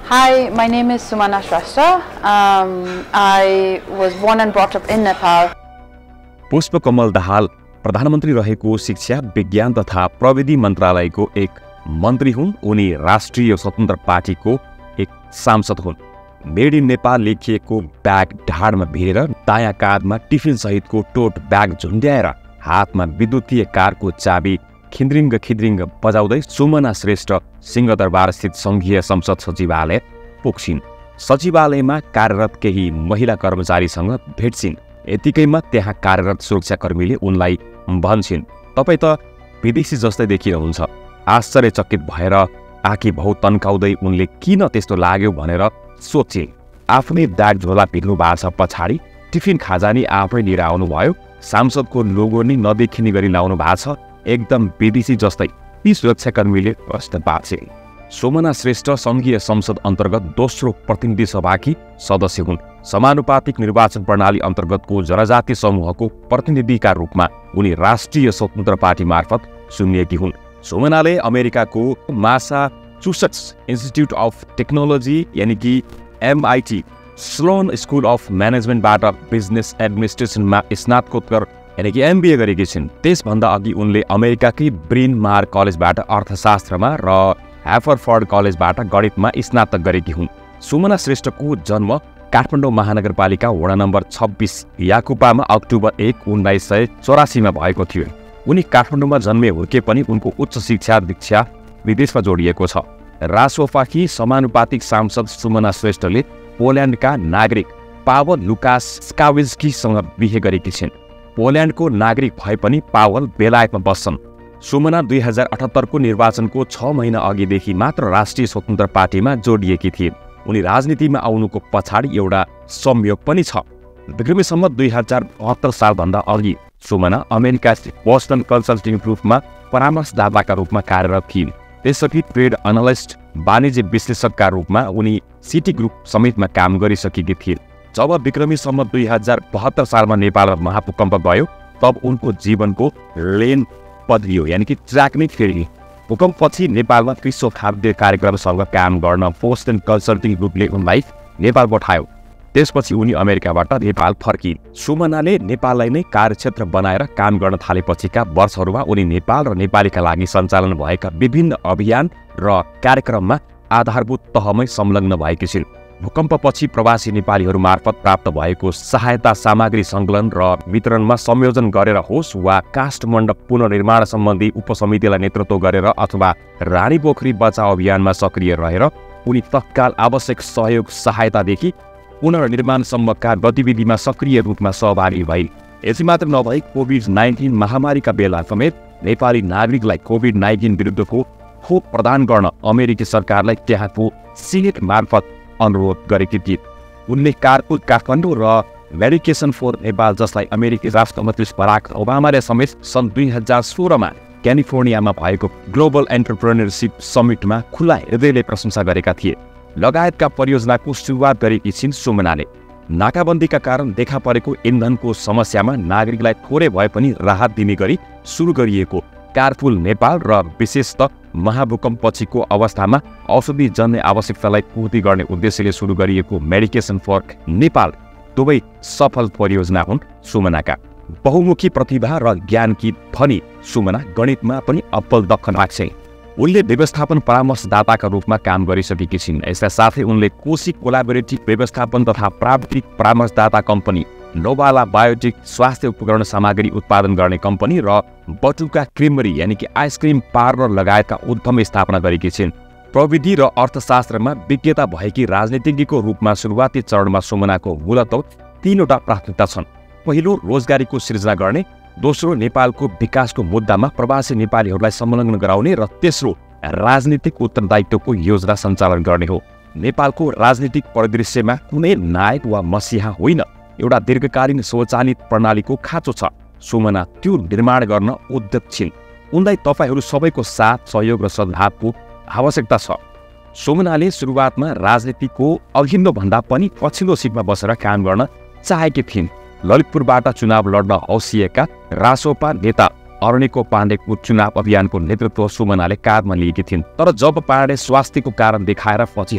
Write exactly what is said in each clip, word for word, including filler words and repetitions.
Hi, my name is Sumana Shrestha. Um, I was born and brought up in Nepal. Pushpa Kamal Dahal प्रधानमन्त्री रहेको शिक्षा विज्ञान तथा प्रविधि मन्त्रालयको एक मन्त्री हुन्। उनी राष्ट्रिय स्वतन्त्र पार्टीको एक सांसद हुन्। मेड इन नेपाल लेखिएको ब्याग ढाडमा भिरेर दायाँ काँधमा टिफिन सहितको टोट ब्याग झुन्ड्याएर हातमा विद्युतीय कारको चाबी खिद्रिङ्ग खिद्रिङ्ग बजाउँदै सुमना श्रेष्ठ सिंहदरबारस्थित संघीय संसद सचिवालय पुग्छिन्। सचिवालयमा कार्यरत केही महिला कर्मचारीसँग भेट्छिन्। यतिकैमा त्यहाँ कार्यरत सुरक्षाकर्मीले उनलाई भन्छन्, तपाईँ त विदेशी जस्तै देखिनुहुन्छ। आश्चर्यचकित भएर आँखी भाउ तन्काउँदै उनले किन त्यस्तो लाग्यो भनेर सोचिन्। आफ्नै ब्याग झोला भिर्नु भएको छ पछाडि टिफिन खाजानी आफै लिएर आउनुभयो। सांसदको लोगो नि नदेखिने गरी लाउनु भएको छ, एकदम विदेशी जस्तै। ती सुरक्षाकर्मीले प्रश्न पार्छे। सुमना श्रेष्ठ संघीय संसद अन्तर्गत दोस्रो प्रतिनिधि सभाकी सदस्य हुन्। समानुपातिक निर्वाचन प्रणाली अन्तर्गतको जनजाति समूहको प्रतिनिधिका रूपमा उनी राष्ट्रिय स्वतन्त्र पार्टी मार्फत चुनिएकी हुन्। सुमनाले अमेरिकाको मासाचुसेट्स इन्स्टिट्युट अफ टेक्नोलोजी यानि कि एमआइटी स्लोन स्कुल अफ म्यानेजमेन्टबाट बिजनेस एडमिनिस्ट्रेसनमा स्नातकोत्तर यानि कि एमबिए गरेकी छिन्। त्यसभन्दा अघि उनले अमेरिकाकै ब्रिन मार कलेजबाट अर्थशास्त्रमा र ह्याफरफर्ड कलेजबाट गणितमा स्नातक गरेकी हुन्। सुमना श्रेष्ठको जन्म काठमाडौँ महानगरपालिका वडा नम्बर छब्बिस याकुपामा अक्टोबर एक उन्नाइस सय चौरासीमा भएको थियो। उनी काठमाडौँमा जन्मे हुर्के पनि उनको उच्च शिक्षा दीक्षा विदेशमा जोडिएको छ। रासोफाकी समानुपातिक सांसद सुमना श्रेष्ठले पोल्यान्डका नागरिक पावल लुकास स्काविज्कीसँग बिहे गरेकी छिन्। पोल्यान्डको नागरिक भए पनि पावल बेलायतमा बस्छन्। सुमना दुई हजार अठहत्तरको निर्वाचनको छ महिना अघिदेखि मात्र राष्ट्रिय स्वतन्त्र पार्टीमा जोडिएकी थिए। उनी राजनीतिमा आउनुको पछाडि एउटा संयोग पनि छ। विक्रमी सम्मत दुई हजार बहत्तर सालभन्दा अघि सुमना अमेरिका बोस्टन कन्सल्टिङ ग्रुपमा परामर्शदाताका रूपमा कार्यरत थिइन्। त्यसपछि ट्रेड एनालिस्ट वाणिज्य विश्लेषकका रूपमा उनी सिटी ग्रुप समेतमा काम गरिसकेकी थिइन्। जब विक्रमी सम्मत दुई हजार बहत्तर सालमा नेपालमा महाभूकम्प गयो तब उनको जीवनको लेन बदलियो, यानि कि ट्र्याक नै फेरियो। भूकम्पपछि नेपालमा विश्व खाद्य कार्यक्रमसँग काम गर्न बोस्टन कन्सल्टिङ ग्रुपले उनलाई नेपाल पठायो। त्यसपछि उनी अमेरिकाबाट नेपाल फर्किन्। सुमनाले नेपाललाई नै कार्यक्षेत्र बनाएर काम गर्न थालेपछिका वर्षहरूमा उनी नेपाल र नेपालीका लागि सञ्चालन भएका विभिन्न अभियान र कार्यक्रममा आधारभूत तहमै संलग्न भएकी छिन्। भूकम्पपछि प्रवासी नेपालीहरू मार्फत प्राप्त भएको सहायता सामग्री सङ्कलन र वितरणमा संयोजन गरेर होस् वा काष्ठमण्डप पुनर्निर्माण सम्बन्धी उपसमितिलाई नेतृत्व गरेर अथवा रानी पोखरी बचाउ अभियानमा सक्रिय रहेर उनी तत्काल आवश्यक सहयोग सहायतादेखि पुनर्निर्माणसम्मका गतिविधिमा सक्रिय रूपमा सहभागी भए। यसै मात्र नभई कोभिड नाइन्टिन महामारीका बेला समेत नेपाली नागरिकलाई कोभिड नाइन्टिन विरुद्धको खोप प्रदान गर्न अमेरिकी सरकारलाई त्यहाँको सिनेट मार्फत अनुरोध गरेकी थिए। उनले कारपुल काठमाडौँ र मेडिकेसन फर नेपाल जसलाई अमेरिकी राष्ट्रपति बराक ओबामाले समेत सन् दुई हजार सोह्रमा क्यालिफोर्नियामा भएको ग्लोबल एन्टरप्रेन्योरसिप समिटमा खुला हृदयले प्रशंसा गरेका थिए। लगायतका परियोजनाको सुरुवात गरेकी छिन् सुमनाले। नाकाबन्दीका कारण देखा परेको इन्धनको समस्यामा नागरिकलाई थोरै भए पनि राहत दिने गरी सुरु गरिएको कारपुल नेपाल र विशेषतः महाभूकम्पपछिको अवस्थामा औषधि जन्य आवश्यकतालाई पूर्ति गर्ने उद्देश्यले सुरु गरिएको मेडिकेसन फर नेपाल दुवै सफल परियोजना हुन् सुमनाका। बहुमुखी प्रतिभा र ज्ञानकी धनी सुमना गणितमा पनि अब्बल दक्ष लाग्छे। उनले व्यवस्थापन परामर्शदाताका रूपमा काम गरिसकेकी छिन्। यसका साथै उनले कोशी कोलाबोरेटिभ व्यवस्थापन तथा प्राविधिक परामर्शदाता कम्पनी नोबाला बायोटेक स्वास्थ्य उपकरण सामग्री उत्पादन गर्ने कम्पनी र बटुका क्रिमरी यानि कि आइसक्रिम पार्लर लगायतका उद्यम स्थापना गरेकी छिन्। प्रविधि र अर्थशास्त्रमा विज्ञता भएकी राजनीतिज्ञको रूपमा सुरुवाती चरणमा सुमनाको मूलतः तीनवटा प्राथमिकता छन्। पहिलो रोजगारीको सृजना गर्ने, दोस्रो नेपालको विकासको मुद्दामा प्रवासी नेपालीहरूलाई संलग्न गराउने र तेस्रो राजनीतिक उत्तरदायित्वको योजना सञ्चालन गर्ने हो। नेपालको राजनीतिक परिदृश्यमा कुनै नायक वा मसिहा होइन, एउटा दीर्घकालीन स्वचालित प्रणालीको खाँचो छ। सुमना त्यो निर्माण गर्न उद्यत छिन्। उनलाई तपाईहरू सबैको साथ सहयोग र सद्भावको आवश्यकता छ। सुमनाले सुरुवातमा राजनीतिको अघिल्लो भन्दा पनि पछिल्लो सिटमा बसेर काम गर्न चाहेकी थिइन्। ललितपुरबाट चुनाव लड्न हौसिएका रासोपा नेता अरणिको पाण्डेको चुनाव अभियानको नेतृत्व सुमनाले काँधमा लिएकी थिइन्। तर जब पाण्डे स्वास्थ्यको कारण देखाएर पछि हटे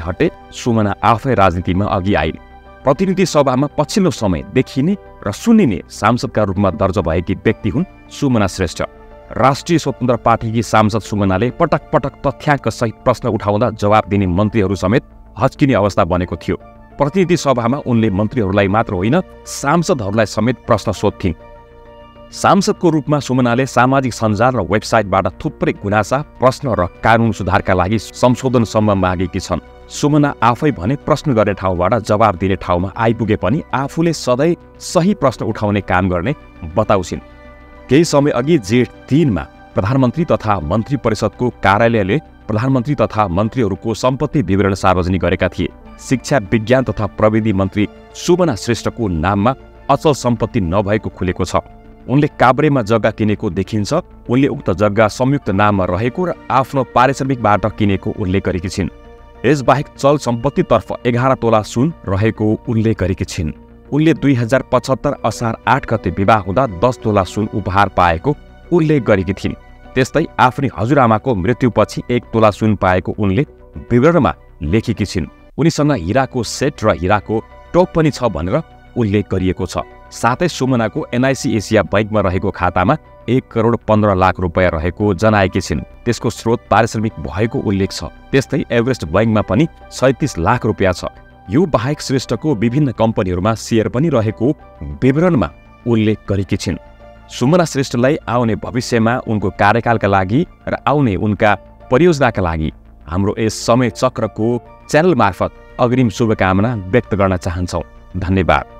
सुमना आफै राजनीतिमा अघि आइन्। प्रतिनिधि सभामा पछिल्लो समय देखिने र सुनिने सांसदका रूपमा दर्ज भएकी व्यक्ति हुन् सुमना श्रेष्ठ। राष्ट्रिय स्वतन्त्र पार्टीकी सांसद सुमनाले पटक पटक तथ्याङ्क सहित प्रश्न उठाउँदा जवाब दिने मन्त्रीहरू समेत हच्किने अवस्था बनेको थियो। प्रतिनिधि सभामा उनले मन्त्रीहरूलाई मात्र होइन सांसदहरूलाई समेत प्रश्न सोध्थिन्। सांसदको रूपमा सुमनाले सामाजिक सञ्जाल र वेबसाइटबाट थुप्रै गुनासा, प्रश्न र कानुन सुधारका लागि संशोधनसम्म मागेकी छन्। सुमना आफै भने प्रश्न गर्ने ठाउँबाट जवाब दिने ठाउँमा आइपुगे पनि आफूले सधैँ सही प्रश्न उठाउने काम गर्ने बताउँछिन्। केही समय अघि जेठ तीनमा प्रधानमन्त्री तथा मन्त्री परिषदको कार्यालयले प्रधानमन्त्री तथा मन्त्रीहरूको सम्पत्ति विवरण सार्वजनिक गरेका थिए। शिक्षा, विज्ञान तथा प्रविधि मन्त्री सुमना श्रेष्ठको नाममा अचल सम्पत्ति नभएको खुलेको छ। उनले काभ्रेमा जग्गा किनेको देखिन्छ। उनले उक्त जग्गा संयुक्त नाममा रहेको र आफ्नो पारिश्रमिकबाट किनेको उल्लेख गरेकी छिन्। यसबाहेक चल सम्पत्तितर्फ एघार तोला सुन रहेको उल्लेख गरेकी छिन्। उनले दुई हजार पचहत्तर असार आठ गते विवाह हुँदा दस तोला सुन उपहार पाएको उल्लेख गरेकी थिइन्। त्यस्तै आफ्नी हजुरआमाको मृत्युपछि एक तोला सुन पाएको उनले विवरणमा लेखेकी छिन्। उनीसँग हिराको सेट र हिराको टोप पनि छ भनेर उल्लेख गरिएको छ। साथै सुमनाको एनआइसी एसिया बैंकमा रहेको खातामा एक करोड पन्ध्र लाख रुपियाँ रहेको जनाएकी छिन्। त्यसको स्रोत पारिश्रमिक भएको उल्लेख छ। त्यस्तै एभरेस्ट बैंकमा पनि सैँतिस लाख रुपियाँ छ। यो बाहेक श्रेष्ठको विभिन्न कम्पनीहरूमा सेयर पनि रहेको विवरणमा उल्लेख गरेकी छिन्। सुमना श्रेष्ठलाई आउने भविष्यमा उनको कार्यकालका लागि र आउने उनका परियोजनाका लागि हाम्रो यस समय चक्रको च्यानल मार्फत अग्रिम शुभकामना व्यक्त गर्न चाहन्छौँ। धन्यवाद।